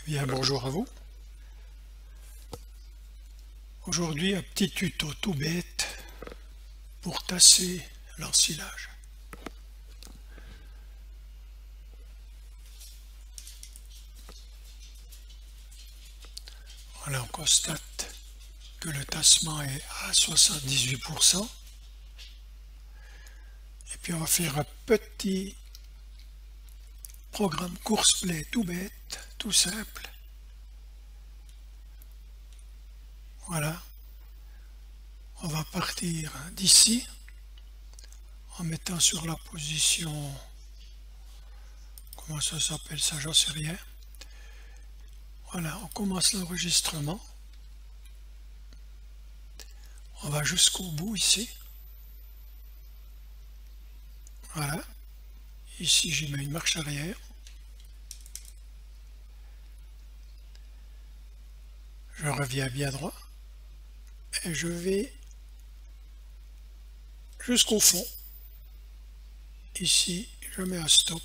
Eh bien, bonjour à vous. Aujourd'hui, un petit tuto tout bête pour tasser l'ensilage. Voilà, on constate que le tassement est à 78%. Et puis on va faire un petit programme course play tout bête, tout simple. Voilà, on va partir d'ici en mettant sur la position, comment ça s'appelle ça, j'en sais rien. Voilà, on commence l'enregistrement. On va jusqu'au bout ici. Voilà. Ici, j'y mets une marche arrière. Je reviens bien droit. Et je vais jusqu'au fond. Ici, je mets un stop.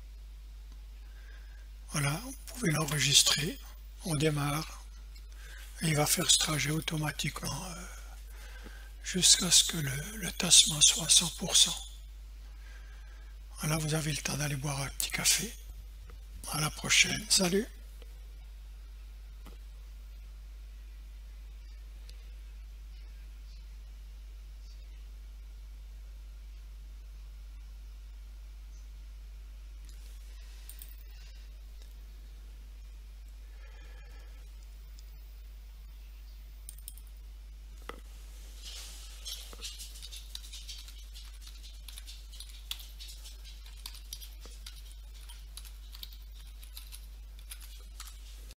Voilà, vous pouvez l'enregistrer. On démarre. Et il va faire ce trajet automatiquement jusqu'à ce que le tassement soit à 100%. Voilà, vous avez le temps d'aller boire un petit café. À la prochaine. Salut!